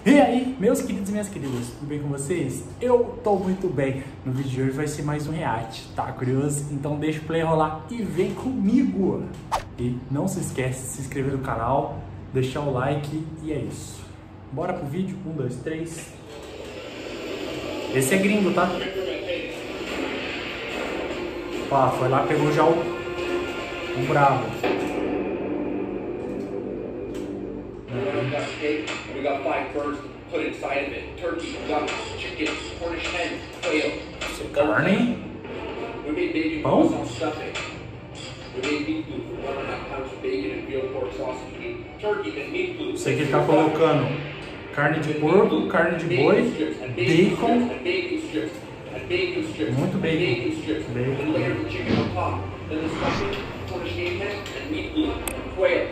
E aí, meus queridos e minhas queridas, tudo bem com vocês? Eu tô muito bem. No vídeo de hoje vai ser mais um react, tá curioso? Então deixa o play rolar e vem comigo! E não se esquece de se inscrever no canal, deixar o like e é isso. Bora pro vídeo? 1, 2, 3. Esse é gringo, tá? Ó, foi lá, pegou já o bravo. We got 5 birds put inside of it. Turkey, duck, chicken, Cornish hen, quail. Carne? We made baby Pão? sauce stuffing. We made meat glue for 1.5 pounds of bacon and veal pork sausage meat. Turkey and meat glue. Isso aqui ele tá colocando carne de porco, carne de boi, bacon. Muito bacon. And layer the chicken on top. Then the stuffing, Cornish hen, and meat glue. Quail.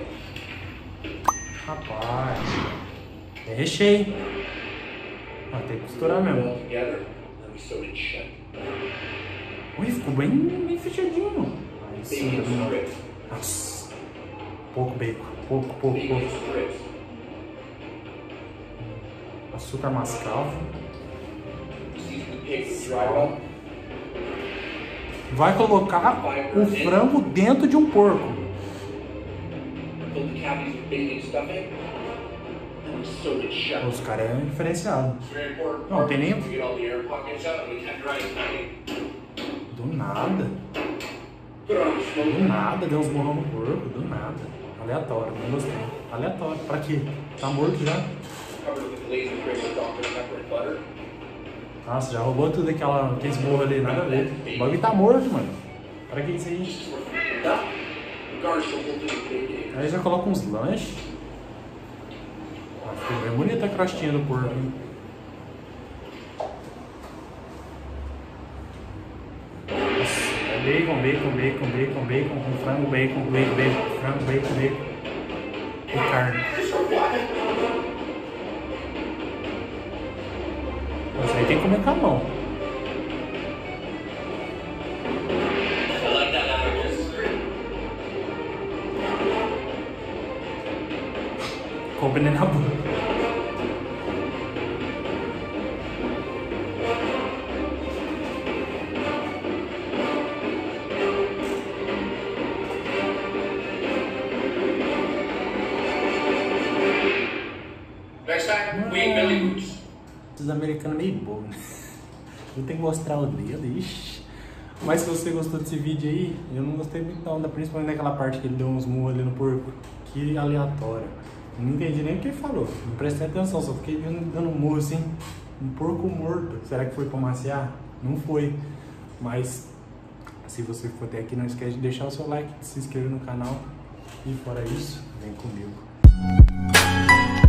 Rapaz, é recheio. Ah, tem que costurar mesmo. Ui, ficou bem fechadinho. Aí sim, nossa. Pouco bacon, pouco. Açúcar mascavo. Sal. Vai colocar o frango dentro de um porco. Os caras é diferenciado. Não tem nem. Do nada. Do nada, deu uns borrão no porco. Do nada. Aleatório, não gostei. Aleatório. Pra quê? Tá morto já? Nossa, já roubou tudo aqueles borros ali, nada a ver. O bagulho tá morto, mano. Pra que isso aí? Aí já coloca uns lanches. Ah, ficou bem bonita a crostinha do porco, hein? Nossa, é bacon, com frango, bacon, frango, bacon e carne. Nossa, aí tem que comer com a mão. Compre na boca. Next time, we eat belly boots. Esses americanos meio bom, né? Eu tenho que mostrar o dedo, ixi. Mas se você gostou desse vídeo aí, eu não gostei muito não, principalmente naquela parte que ele deu uns murros ali no porco. Que aleatório. Não entendi nem o que ele falou, não prestei atenção, só fiquei dando um murro assim, um porco morto. Será que foi pra maciar? Não foi. Mas, se você for até aqui, não esquece de deixar o seu like, de se inscrever no canal. E fora isso, vem comigo.